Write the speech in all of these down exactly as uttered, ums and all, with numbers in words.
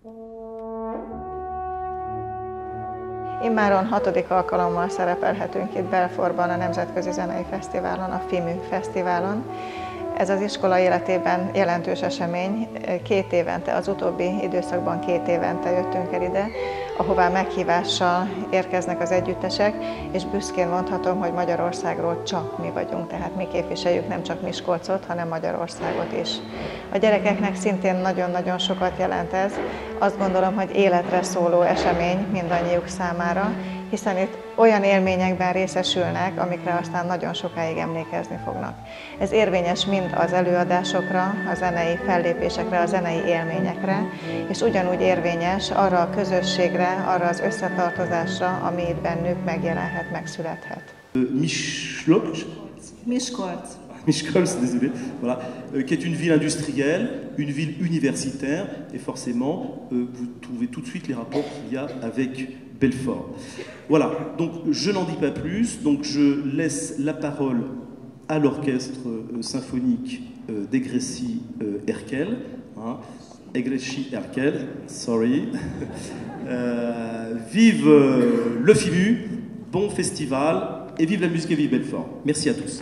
Immáron hatodik alkalommal szerepelhetünk itt Belfortban a Nemzetközi Zenei Fesztiválon, a FIMÜ Fesztiválon. Ez az iskola életében jelentős esemény. Két évente, az utóbbi időszakban két évente jöttünk el ide, ahová meghívással érkeznek az együttesek, és büszkén mondhatom, hogy Magyarországról csak mi vagyunk, tehát mi képviseljük nem csak Miskolcot, hanem Magyarországot is. A gyerekeknek szintén nagyon-nagyon sokat jelent ez. Azt gondolom, hogy életre szóló esemény mindannyiuk számára, hiszen itt olyan élményekben részesülnek, amikre aztán nagyon sokáig emlékezni fognak. Ez érvényes mind az előadásokra, a zenei fellépésekre, a zenei élményekre, és ugyanúgy érvényes arra a közösségre, arra az összetartozásra, ami itt bennük megjelenhet, megszülethet. Miskolc. Miskolc. Miskolc, désolé, voilà, euh, qui est une ville industrielle, une ville universitaire, et forcément, euh, vous trouvez tout de suite les rapports qu'il y a avec Belfort. Voilà, donc je n'en dis pas plus, donc je laisse la parole à l'orchestre euh, symphonique euh, d'Egressi-Erkel, euh, hein, Egressi-Erkel, sorry. euh, vive euh, le FIMÜ, bon festival, et vive la musique et vive Belfort. Merci à tous.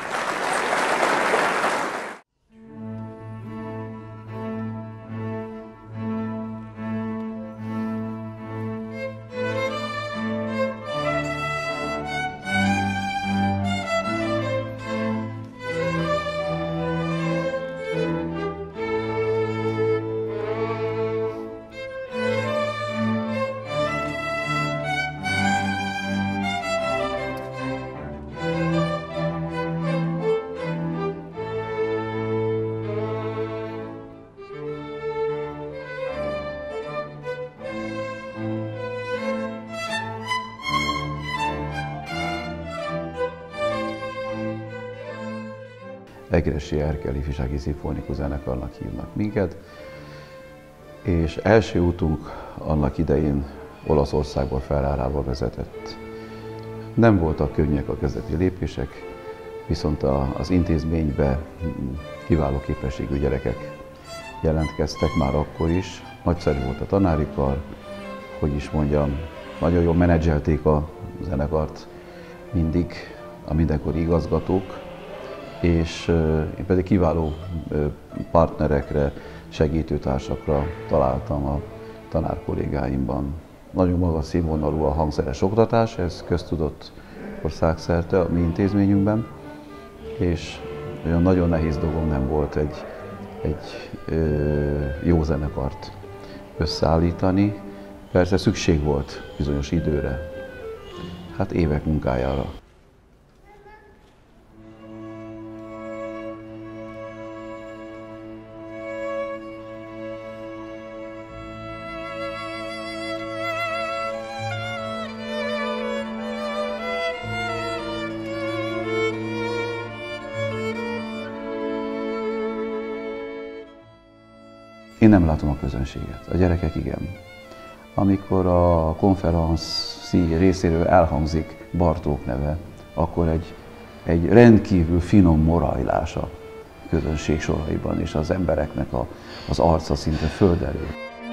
Egressi-Erkel ifjúsági szimfonikus zenekarnak hívnak minket, és első útunk annak idején Olaszországból Ferrarával vezetett. Nem voltak könnyek a kezdeti lépések, viszont az intézménybe kiváló képességű gyerekek jelentkeztek már akkor is. Nagyszerű volt a tanári kar, hogy is mondjam, nagyon jól menedzselték a zenekart mindig a mindenkori igazgatók, és én pedig kiváló partnerekre, segítőtársakra találtam a tanárkollégáimban. Nagyon magas színvonalú a hangszeres oktatás, ez köztudott országszerte a mi intézményünkben, és olyan nagyon nehéz dolgom nem volt egy, egy jó zenekart összeállítani. Persze szükség volt bizonyos időre, hát évek munkájára. Én nem látom a közönséget, a gyerekek igen. Amikor a konferenci részéről elhangzik Bartók neve, akkor egy, egy rendkívül finom morajlás a közönség soraiban, és az embereknek a, az arca szinte földerül.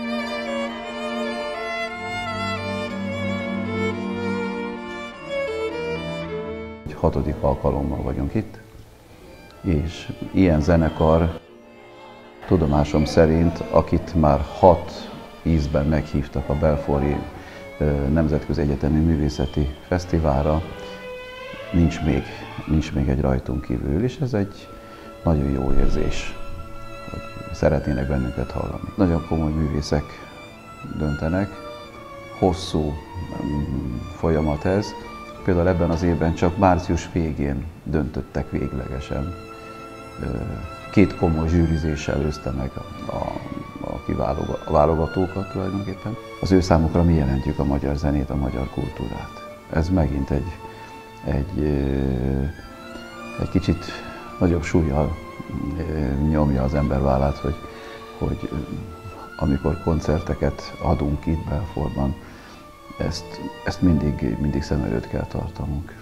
Egy hatodik alkalommal vagyunk itt, és ilyen zenekar, tudomásom szerint, akit már hat ízben meghívtak a Belforti Nemzetközi Egyetemi Művészeti Fesztiválra, nincs még, nincs még egy rajtunk kívül, és ez egy nagyon jó érzés, hogy szeretnének bennünket hallani. Nagyon komoly művészek döntenek, hosszú folyamat ez, például ebben az évben csak március végén döntöttek véglegesen. Két komoly zsűrizéssel előzte meg a, a, a, a válogatókat tulajdonképpen. Az ő számukra mi jelentjük a magyar zenét, a magyar kultúrát. Ez megint egy, egy, egy kicsit nagyobb súllyal nyomja az ember vállát, hogy, hogy amikor koncerteket adunk itt Belfortban, ezt, ezt mindig, mindig szem előtt kell tartanunk.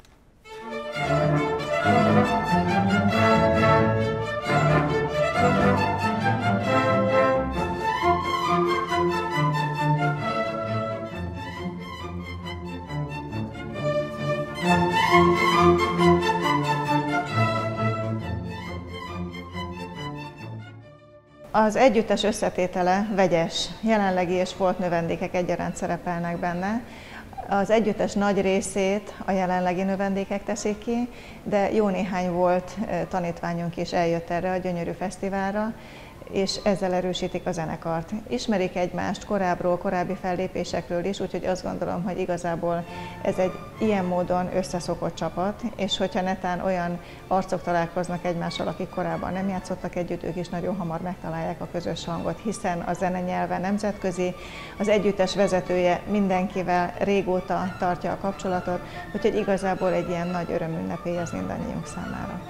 Az együttes összetétele vegyes, jelenlegi és volt növendékek egyaránt szerepelnek benne. Az együttes nagy részét a jelenlegi növendékek teszik ki, de jó néhány volt tanítványunk is eljött erre a gyönyörű fesztiválra, és ezzel erősítik a zenekart. Ismerik egymást korábbról, korábbi fellépésekről is, úgyhogy azt gondolom, hogy igazából ez egy ilyen módon összeszokott csapat, és hogyha netán olyan arcok találkoznak egymással, akik korábban nem játszottak együtt, ők is nagyon hamar megtalálják a közös hangot, hiszen a zene nyelve nemzetközi, az együttes vezetője mindenkivel régóta tartja a kapcsolatot, úgyhogy igazából egy ilyen nagy örömünnepély ez mindannyiunk számára.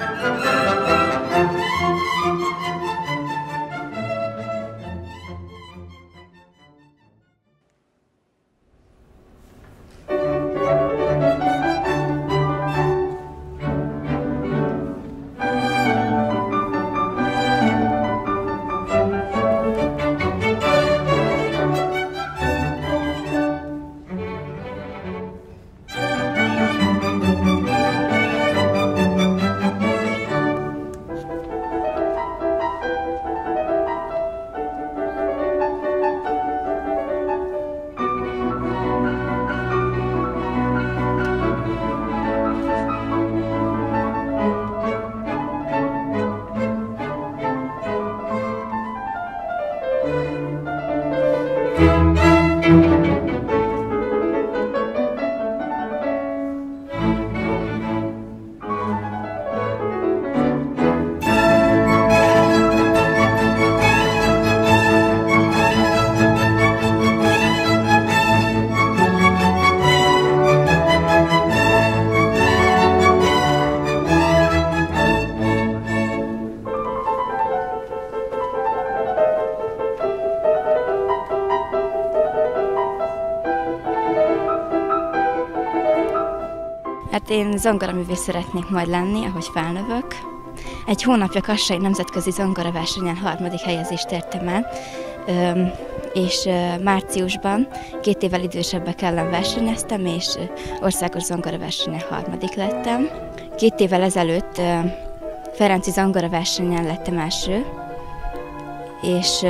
Hát én zongoraművész szeretnék majd lenni, ahogy felnövök. Egy hónapja Kassai nemzetközi zongoraversenyen harmadik helyezést értem el, és márciusban két évvel idősebbek ellen versenyeztem, és országos zongoraversenyen harmadik lettem. Két évvel ezelőtt ferenci zongoraversenyen lettem első, és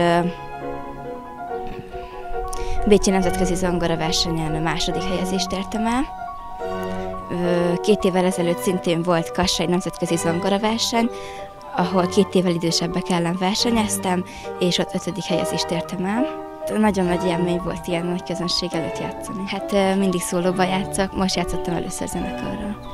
bécsi nemzetközi zongoraversenyen második helyezést értem el. Két évvel ezelőtt szintén volt Kassai nemzetközi zongoraverseny, ahol két évvel idősebbek ellen versenyeztem, és ott ötödik helyezést értem el. Nagyon nagy élmény volt ilyen nagy közönség előtt játszani. Hát mindig szólóban játszok, most játszottam először zenekarral.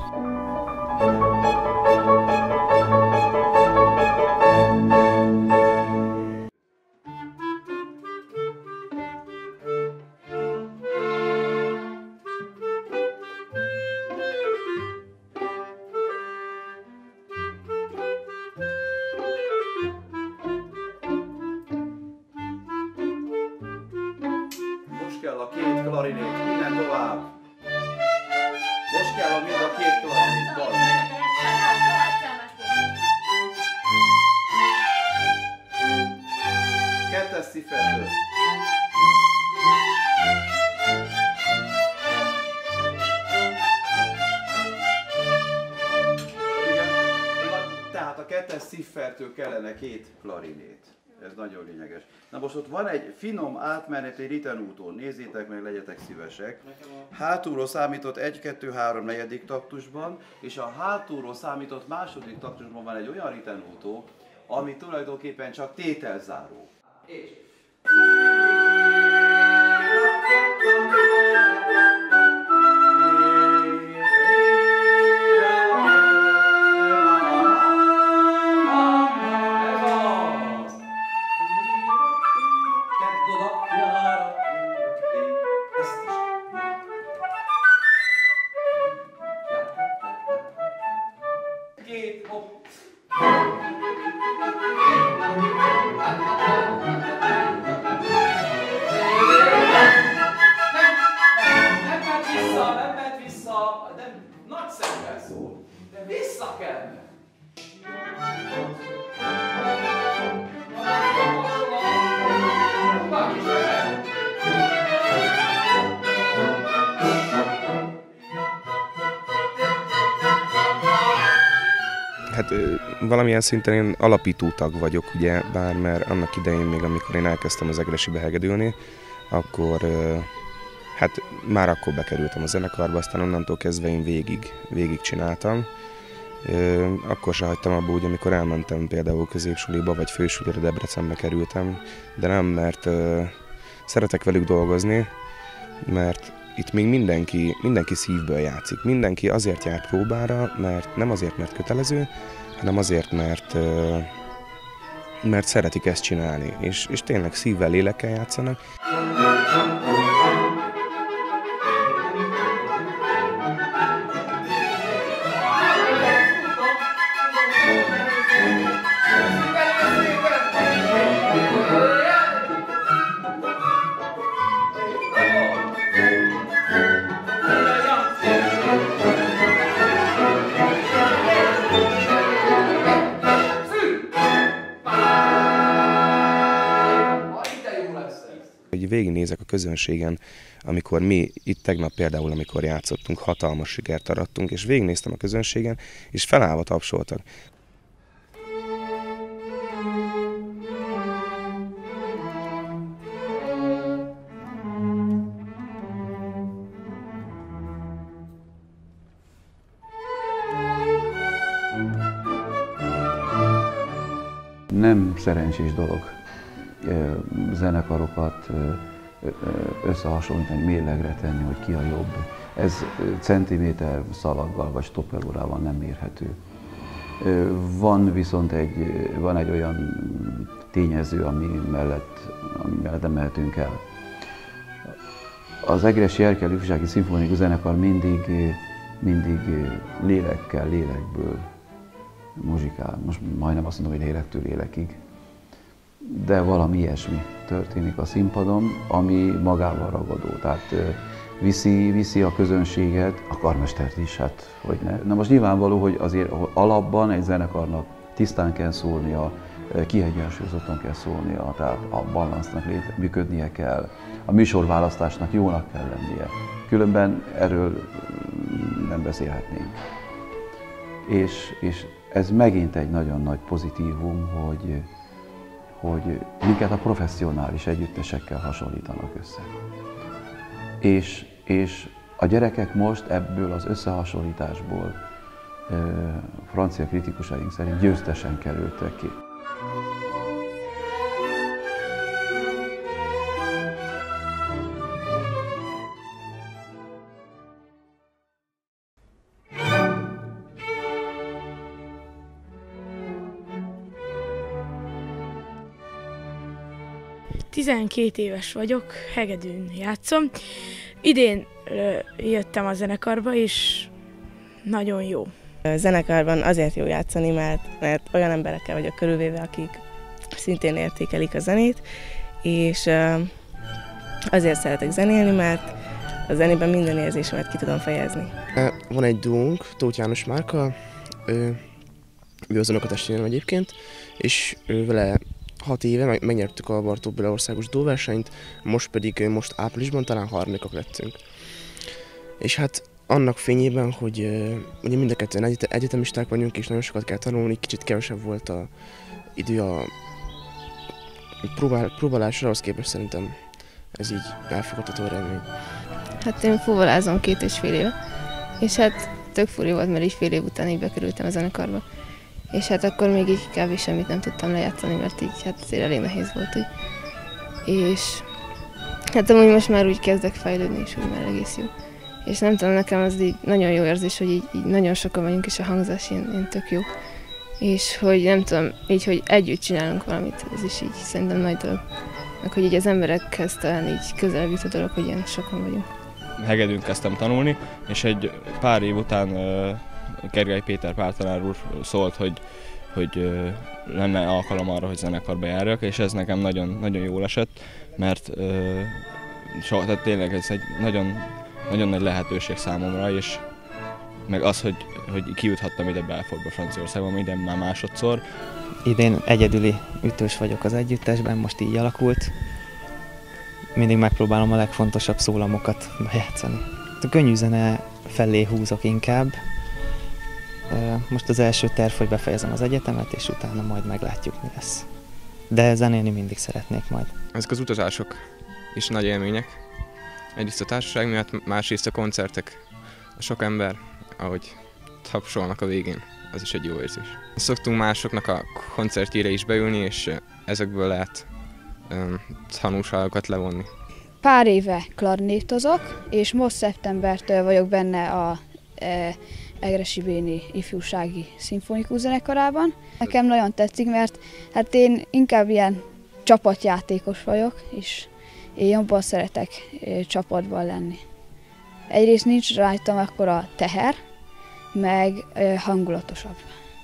Kell a két klarinét, innen tovább. Most kell a mind a két klarinét, bal. Kettes sziffertől. Igen, tehát a kettes sziffertől kellene két klarinét. Ez nagyon lényeges. Na most ott van egy finom átmeneti ritenúton, nézzétek meg, legyetek szívesek. Hátulról számított egy, kettő, három negyedik taktusban, és a hátulról számított második taktusban van egy olyan ritenútó, ami tulajdonképpen csak tételzáró. És... Hát valamilyen szinten én alapító tag vagyok, ugye, bár mert annak idején még, amikor én elkezdtem az Egressy hegedülni, akkor hát már akkor bekerültem a zenekarba, aztán onnantól kezdve én végig, végig csináltam. Akkor se hagytam abba úgy, amikor elmentem például középsuliba, vagy fősulira, Debrecenbe kerültem, de nem, mert szeretek velük dolgozni, mert itt még mindenki, mindenki szívből játszik. Mindenki azért jár próbára, mert nem azért, mert kötelező, hanem azért, mert, mert szeretik ezt csinálni, és, és tényleg szívvel, lélekkel játszanak. Hogy végignézek a közönségen, amikor mi itt tegnap például, amikor játszottunk, hatalmas sikert arattunk, és végignéztem a közönségen, és felállva tapsoltak. Nem szerencsés dolog zenekarokat összehasonlítani, mérlegre tenni, hogy ki a jobb. Ez centiméter szalaggal vagy stopperórával nem mérhető. Van viszont egy, van egy olyan tényező, ami mellett, ami mellett nem mehetünk el. Az Egressy Erkel Ifjúsági Szimfonikus Zenekar mindig, mindig lélekkel, lélekből muzsikál. Most majdnem azt mondom, hogy lélektől lélekig. De valami ilyesmi történik a színpadon, ami magával ragadó. Tehát viszi, viszi a közönséget, a karmestert is, hát hogy ne. Na most nyilvánvaló, hogy azért alapban egy zenekarnak tisztán kell szólnia, kiegyensúlyozottan kell szólnia, tehát a balansznak működnie kell, a műsorválasztásnak jónak kell lennie. Különben erről nem beszélhetnénk. És, és ez megint egy nagyon nagy pozitívum, hogy hogy minket a professzionális együttesekkel hasonlítanak össze. És, és a gyerekek most ebből az összehasonlításból e, francia kritikusaink szerint győztesen kerültek ki. tizenkét éves vagyok, hegedűn játszom. Idén jöttem a zenekarba, és nagyon jó. A zenekarban azért jó játszani, mert, mert olyan emberekkel vagyok körülvéve, akik szintén értékelik a zenét, és azért szeretek zenélni, mert a zenében minden érzésemet ki tudom fejezni. Van egy duónk, Tóth János Márka, ő, ő az unokatestvérem egyébként, és ő vele hat éve megnyertük a Bartók Béla országos dóversenyt, most pedig most áprilisban talán harmadikak lettünk. És hát annak fényében, hogy ugye mind a ketten egyetemisták vagyunk, és nagyon sokat kell tanulni, kicsit kevesebb volt az idő a próbál, próbálásra, ahhoz képest szerintem ez így elfogadható eredmény. Hát én fuvolázom két és fél éve, és hát tök furi volt, mert így fél év után így bekerültem a zenekarba. És hát akkor még így kb. Semmit nem tudtam lejátszani, mert így hát azért elég nehéz volt. Úgy. És hát amúgy most már úgy kezdek fejlődni, és úgy már egész jó. És nem tudom, nekem az így nagyon jó érzés, hogy így, így nagyon sokan vagyunk, és a hangzás ilyen, ilyen tök jó. És hogy nem tudom, így, hogy együtt csinálunk valamit, ez is így szerintem nagy dolog. Meg hogy így az emberekhez talán így közelebb jut a dolog, hogy ilyen sokan vagyunk. Hegedűn kezdtem tanulni, és egy pár év után uh, Gergely Péter pártanár úr szólt, hogy, hogy uh, lenne alkalom arra, hogy zenekarba járjak, és ez nekem nagyon, nagyon jól esett, mert uh, so, tehát tényleg ez egy nagyon, nagyon nagy lehetőség számomra, és meg az, hogy, hogy kijuthattam ide Belfortba, Franciaországban, ide már másodszor. Idén egyedüli ütős vagyok az együttesben, most így alakult. Mindig megpróbálom a legfontosabb szólamokat bejátszani. A könnyű zene felé húzok inkább, Most az első terv, hogy befejezem az egyetemet, és utána majd meglátjuk, mi lesz. De zenélni mindig szeretnék majd. Ezek az utazások is nagy élmények. Egyrészt a társaság miatt, másrészt a koncertek, a sok ember, ahogy tapsolnak a végén, az is egy jó érzés. Szoktunk másoknak a koncertjére is beülni, és ezekből lehet um, tanulságokat levonni. Pár éve klarnétozok, és most szeptembertől vagyok benne a e, Egressy-Béni ifjúsági szimfonikus zenekarában. Nekem nagyon tetszik, mert hát én inkább ilyen csapatjátékos vagyok, és én jobban szeretek e, csapatban lenni. Egyrészt nincs rajtam akkora teher, meg e, hangulatosabb.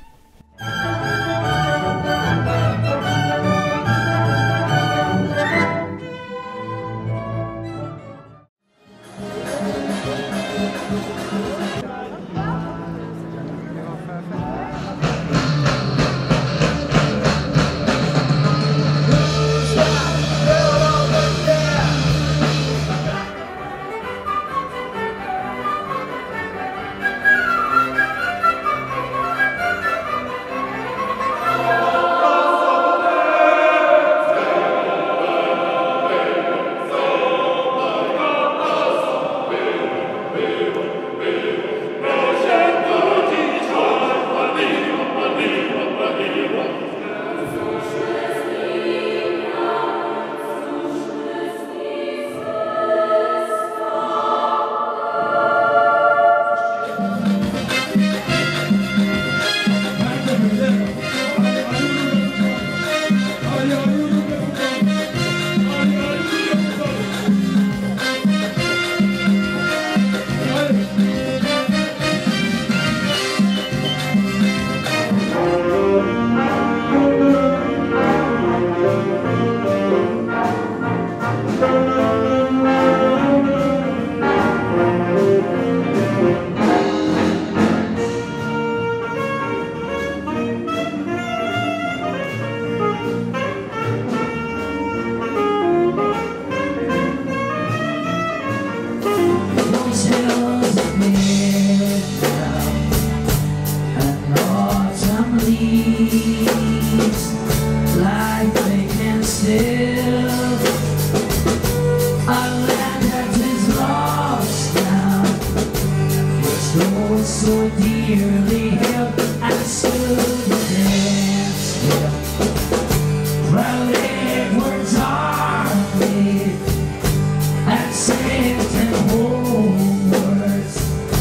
So dearly held, I stood and danced with crowded words are made and sent and home words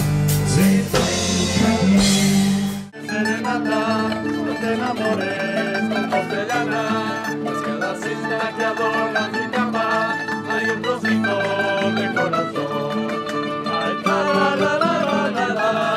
say thank again. Serenata, no te enamores, no castellana, es que la cinta que adorna mi cama, hay un trocito de corazón. Ay, la la la la la la.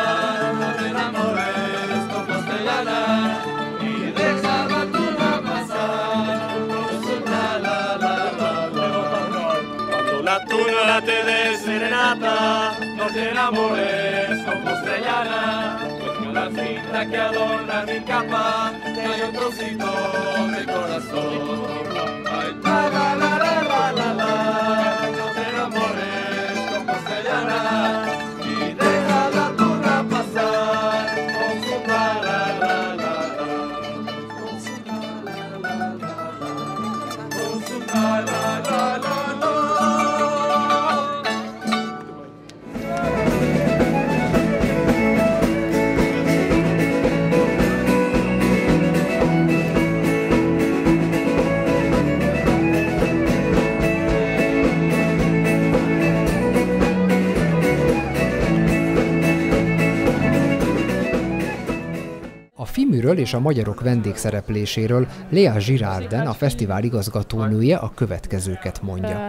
La te de serenata, no te enamores como castellana, pues con la cinta que adorna mi capa, hay un trocito de corazón. Ay, la la la la la la, no te enamores como castellana, y deja la turna pasar con su la la la la, con su la la la la, con su la la la la. A Fiműről és a magyarok vendégszerepléséről Léa Girarden, a fesztivál igazgatónője a következőket mondja.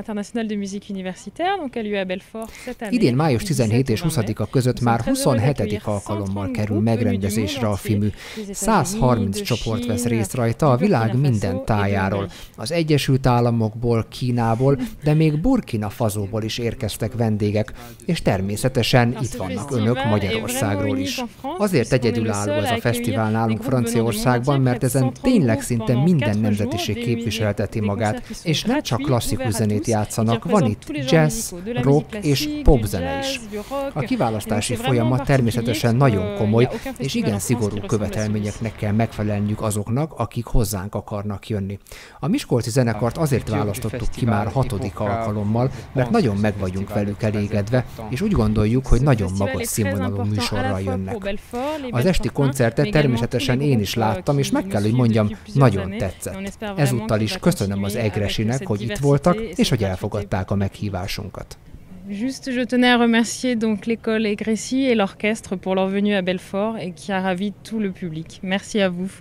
Idén május tizenhetedike és huszadika között már huszonhetedik alkalommal kerül megrendezésre a Fimű. száz harminc csoport vesz részt rajta a világ minden tájáról. Az Egyesült Államokból, Kínából, de még Burkina Fasóból is érkeztek vendégek, és természetesen itt vannak önök Magyarországról is. Azért egyedülálló ez a fesztivál nálunk Franciaországban, mert ezen tényleg szinte minden nemzetiség képviselteti magát, és nem csak klasszikus zenét játszanak, van itt jazz, rock és pop zene is. A kiválasztási folyamat természetesen nagyon komoly, és igen szigorú követelményeknek kell megfelelniük azoknak, akik hozzánk akarnak jönni. A miskolci zenekart azért választottuk ki már hatodik alkalommal, mert nagyon meg vagyunk velük elégedve, és úgy gondoljuk, hogy nagyon magas színvonalú műsorral jönnek. Az esti koncertet természetesen én is láttam, és meg kell, hogy mondjam, nagyon tetszett. Ezúttal is köszönöm az Egresinek, hogy itt voltak, és hogy elfogadták a meghívásunkat. Juste, je tenais à remercier donc l'école Egrécy et l'orchestre pour leur venue à Belfort et qui a ravi tout le public. Merci à vous.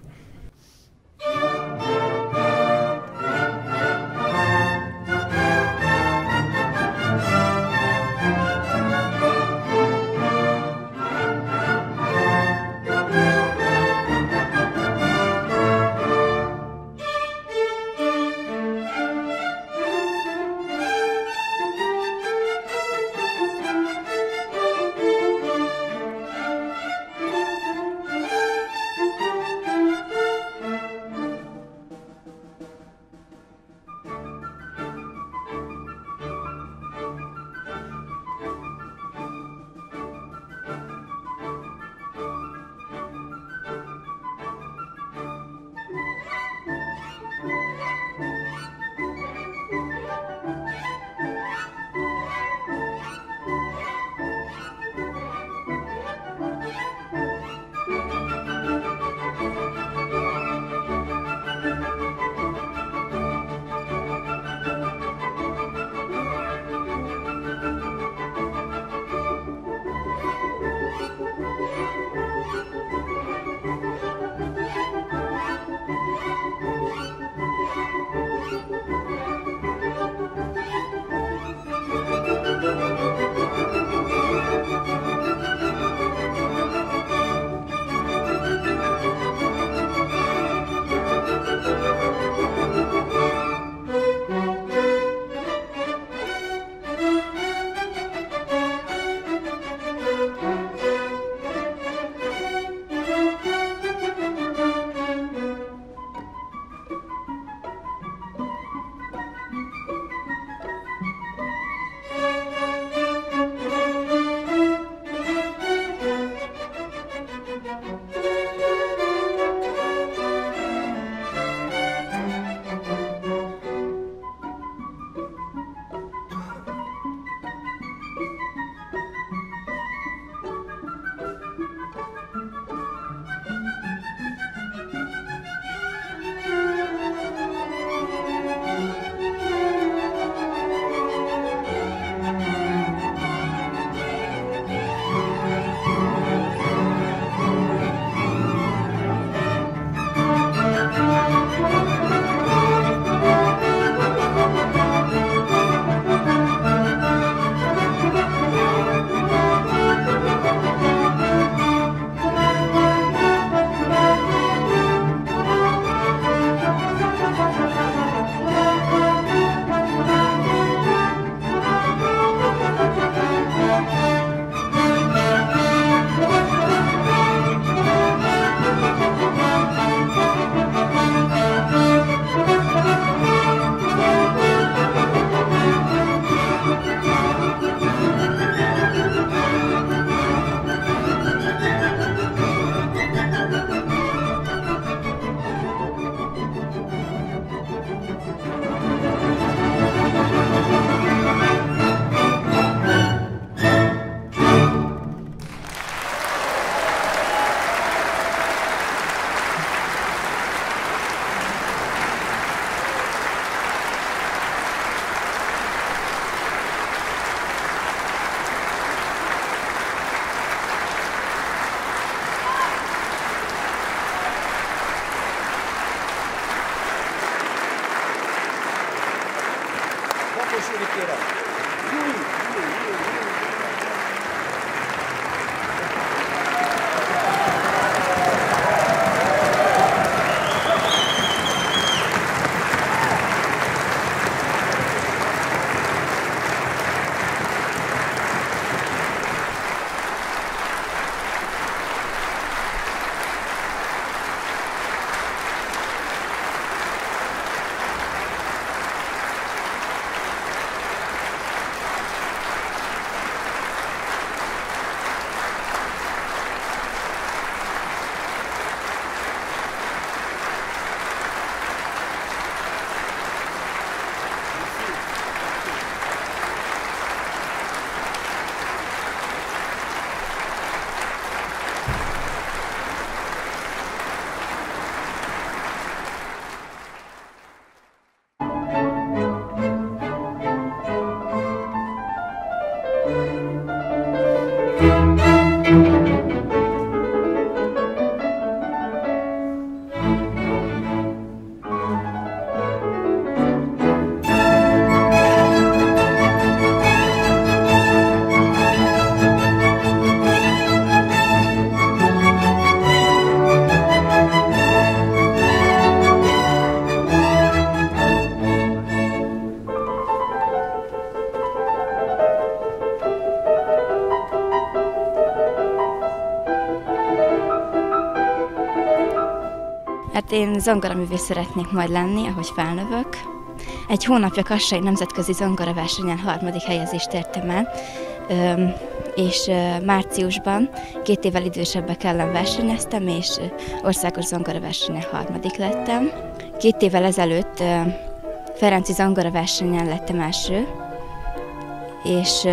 Hát én zongoraművész szeretnék majd lenni, ahogy felnövök. Egy hónapja Kassai Nemzetközi Zongoraversenyen harmadik helyezést értem el, és márciusban két évvel idősebbek ellen versenyeztem, és országos zongoraversenyen harmadik lettem. Két évvel ezelőtt Ferenci zongoraversenyen lettem első, és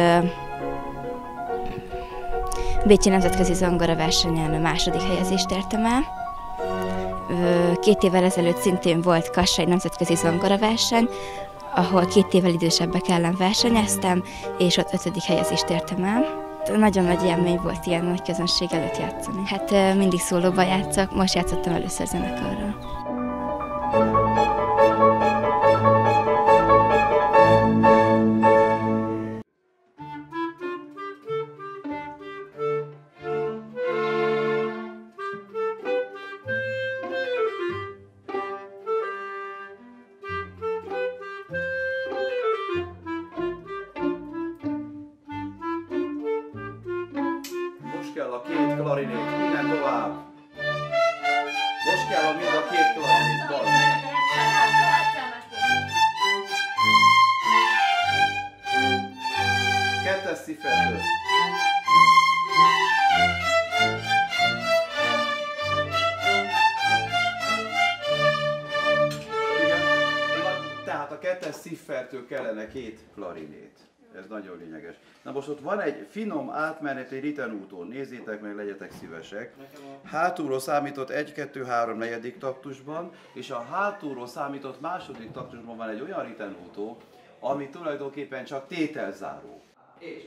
Bécsi Nemzetközi Zongoraversenyen második helyezést értem el. Két évvel ezelőtt szintén volt Kassai Nemzetközi Zongoraverseny, ahol két évvel idősebbek ellen versenyeztem, és ott ötödik helyezést értem el. Nagyon nagy élmény volt ilyen nagy közönség előtt játszani. Hát mindig szólóban játszok, most játszottam először zenekarral. Kell a két klarinét, innen tovább. Most kell a mind a két klarinét, bal. Kettes ciffertől. Igen, tehát a kettes ciffertől kellene két klarinét. Ez nagyon lényeges. Na most ott van egy finom átmeneti ritenúton, nézzétek meg, legyetek szívesek. Hátulról számított egy, kettő, három negyedik taktusban, és a hátulról számított második taktusban van egy olyan ritenútó, ami tulajdonképpen csak tételzáró. És...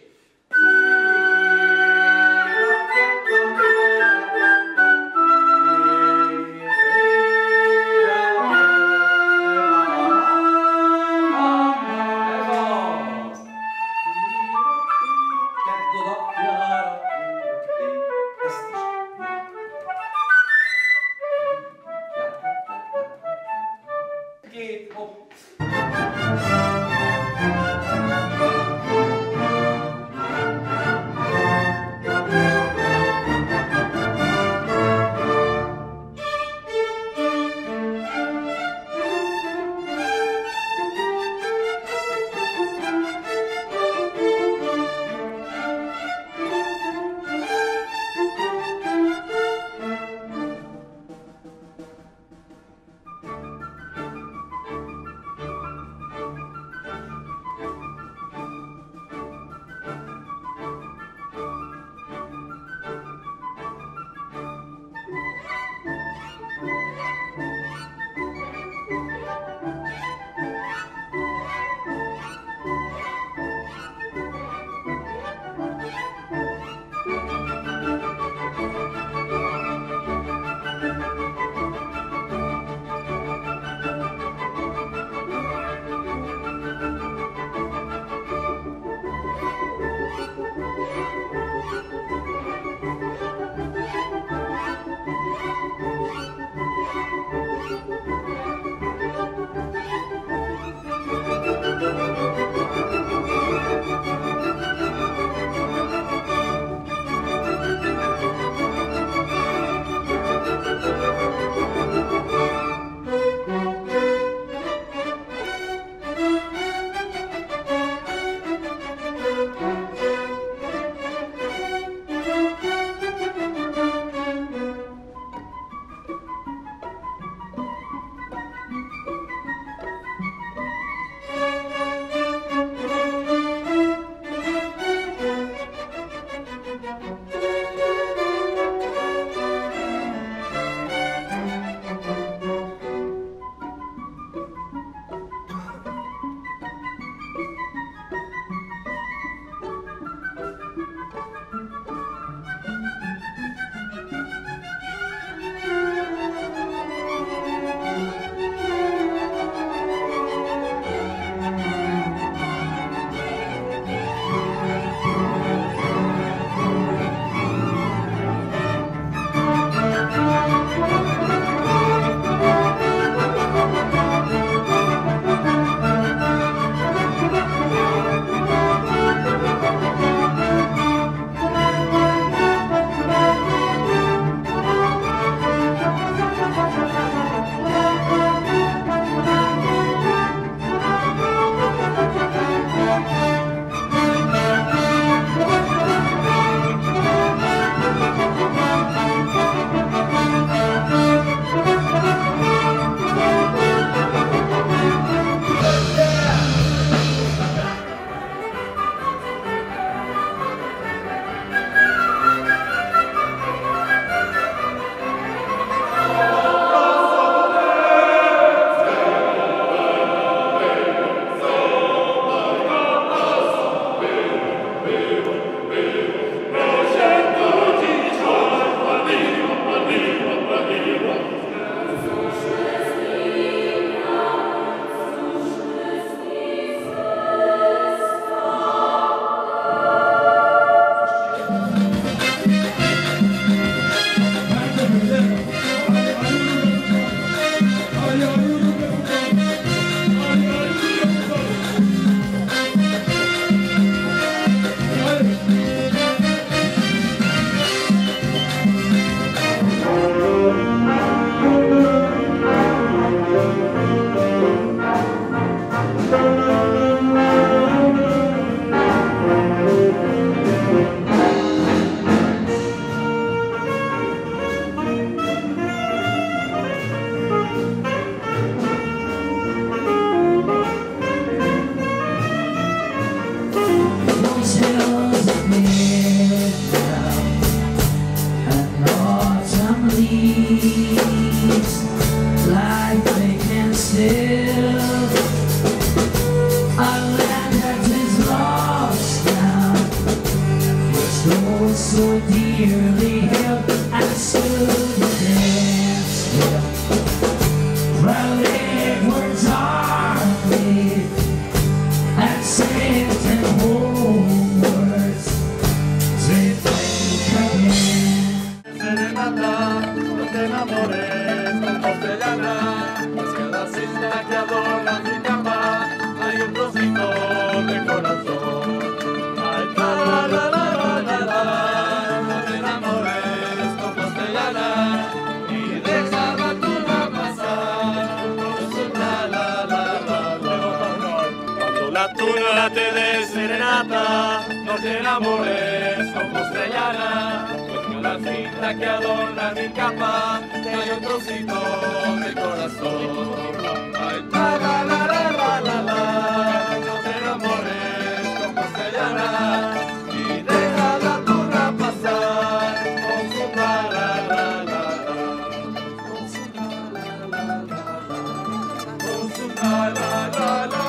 so dearly held, and stood the dance with proud Edward's army, and sent him homewards to think again. Serenata, no te enamores, con castellana, hacia la cinta que adorna mi cama, hay un trocito de corazón. Ay, la, la, la, la, la, la, no te enamores, con castellana, y deja la turba pasar, con su la, la, la, la, la. Cuando la turba te dé serenata, no te enamores, con castellana, la cinta que adorna mi capa, hay un trocito de corazón. Ay, la, la, la, la, la, la, la, no te enamores, con castellana, y deja la turba pasar, con su la, la, la, la, la, con su la, la, la, la, la, con su la, la, la, la, la.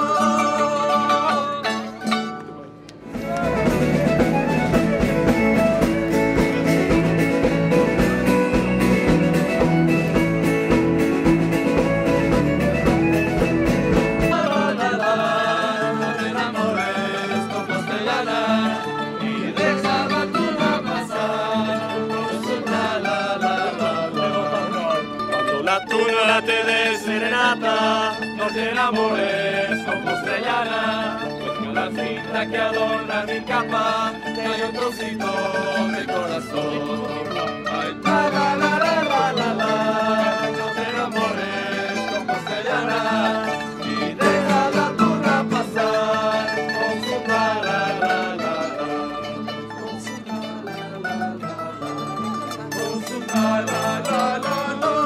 Te de serenata, no te enamores, con castellana, pues que la cinta que adorna mi capa, hay un trocito de corazón. Ay, la, la, la, la, la, la, la, no te enamores, con castellana, y deja la turba pasar, con su la, la, la, la, la, con su la, la, la, la, la, con su la, la, la, la, la.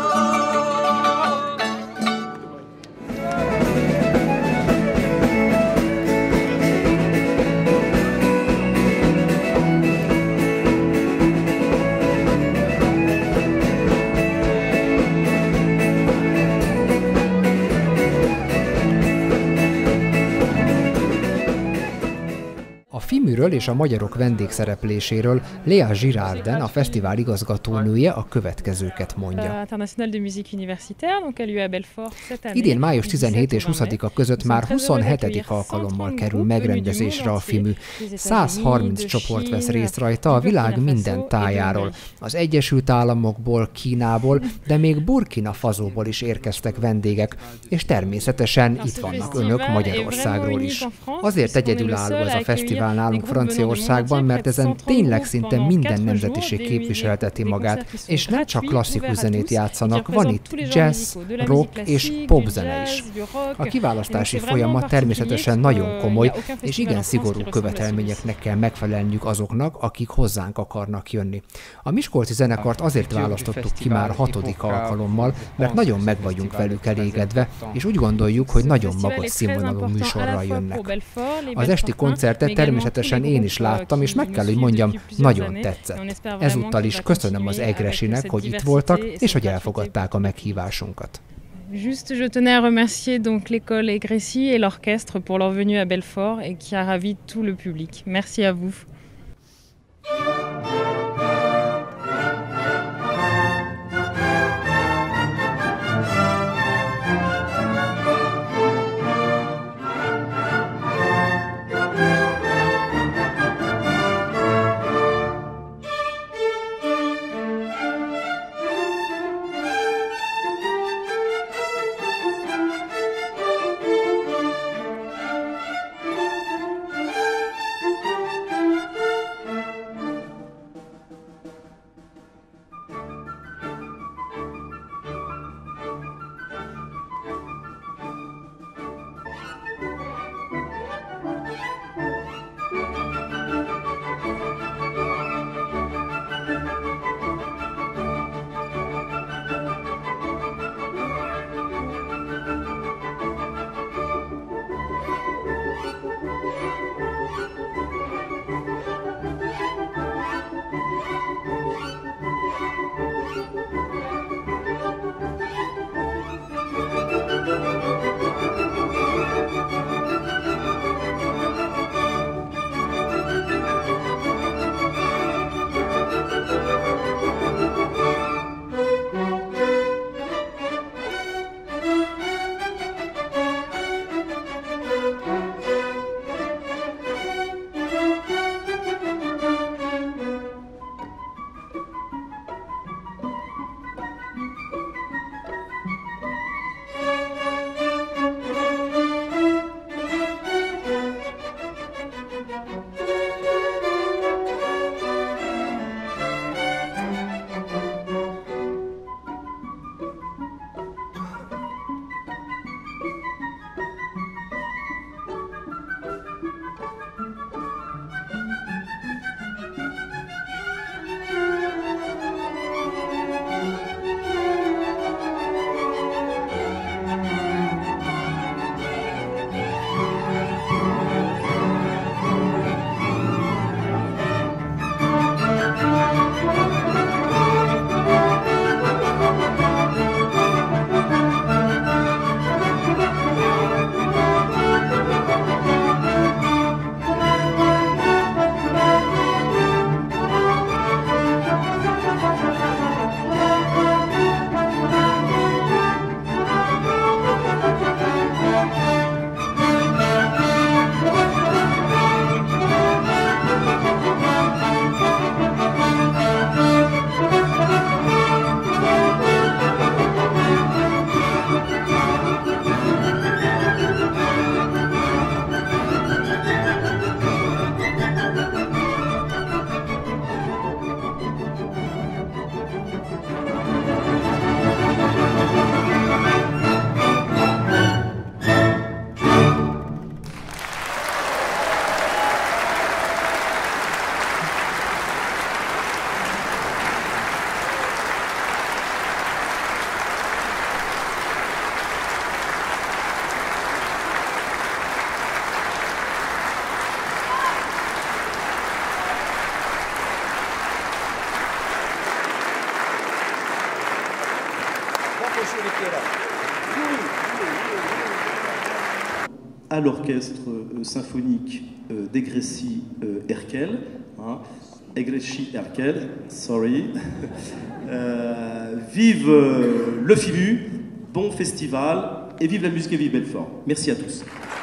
A Fiműről és a magyarok vendégszerepléséről Léa Girarden, a fesztivál igazgatónője a következőket mondja. Idén május tizenhetedike és huszadika között már huszonhetedik alkalommal kerül megrendezésre a Fimű. száz harminc csoport vesz részt rajta a világ minden tájáról. Az Egyesült Államokból, Kínából, de még Burkina Fasóból is érkeztek vendégek, és természetesen itt vannak önök Magyarországról is. Azért egyedülálló ez a fesztivál nálunk Franciaországban, mert ezen tényleg szinte minden nemzetiség képviselteti magát, és nem csak klasszikus zenét játszanak, van itt jazz, rock és popzene is. A kiválasztási folyamat természetesen nagyon komoly, és igen szigorú követelményeknek kell megfelelniük azoknak, akik hozzánk akarnak jönni. A miskolci zenekart azért választottuk ki már hatodik alkalommal, mert nagyon meg vagyunk velük elégedve, és úgy gondoljuk, hogy nagyon magas színvonalú műsorral jönnek. Az esti koncertet természetesen én is láttam, és meg kell, hogy mondjam, nagyon tetszett. Ezúttal is köszönöm az Egresinek, hogy itt voltak, és hogy elfogadták a meghívásunkat. Juste, je tenais à remercier donc l'école Egrécy et l'orchestre pour leur venue à Belfort et qui a ravi tout le public. Merci à vous. À l'orchestre euh, symphonique euh, d'Egressi euh, Erkel, hein, Egressi Erkel, sorry. euh, vive euh, le FIMU, bon festival et vive la musique et vive Belfort. Merci à tous.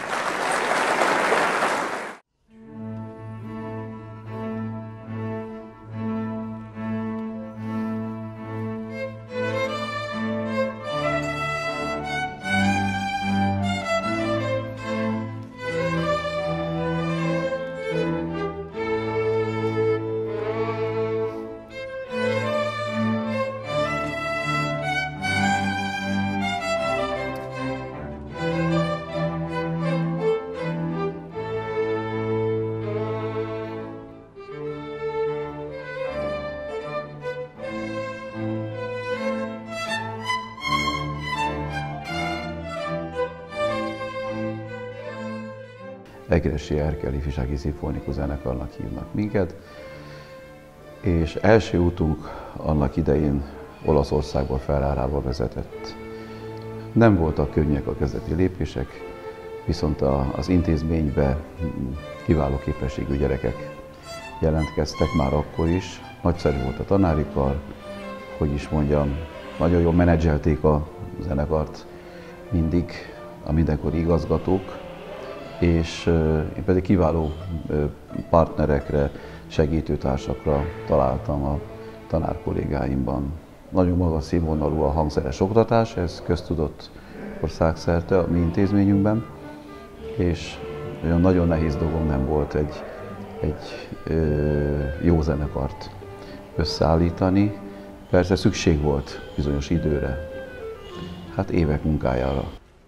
Egressi Erkel ifjúsági szimfonikus zenekarnak hívnak minket, és első útunk annak idején Olaszországba, Ferrarába vezetett. Nem voltak könnyek a kezdeti lépések, viszont az intézménybe kiváló képességű gyerekek jelentkeztek már akkor is. Nagyszerű volt a tanári kar, hogy is mondjam, nagyon jól menedzselték a zenekart mindig a mindenkori igazgatók, és én pedig kiváló partnerekre, segítőtársakra találtam a tanárkollégáimban. Nagyon magas színvonalú a hangszeres oktatás, ez köztudott országszerte a mi intézményünkben, és olyan nagyon nehéz dolgom nem volt egy, egy ö, jó zenekart összeállítani. Persze szükség volt bizonyos időre, hát évek munkájára.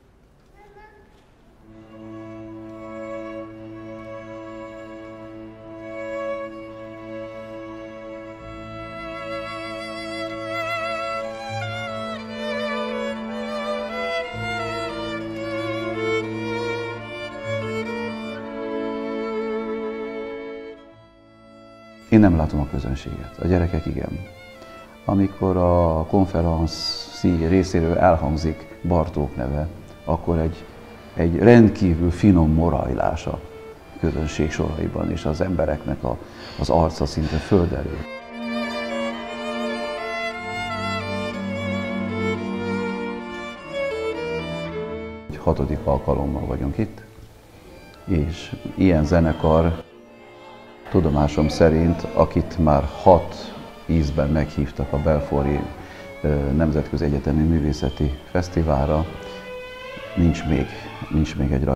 Én nem látom a közönséget, a gyerekek igen. Amikor a konferenci részéről elhangzik Bartók neve, akkor egy, egy rendkívül finom morajlás a közönség soraiban, és az embereknek a, az arca szinte földerül. Egy hatodik alkalommal vagyunk itt, és ilyen zenekar, tudomásom szerint, akit már hat ízben meghívtak a Belfori Nemzetközi Egyetemi Művészeti Fesztiválra, nincs még, nincs még egy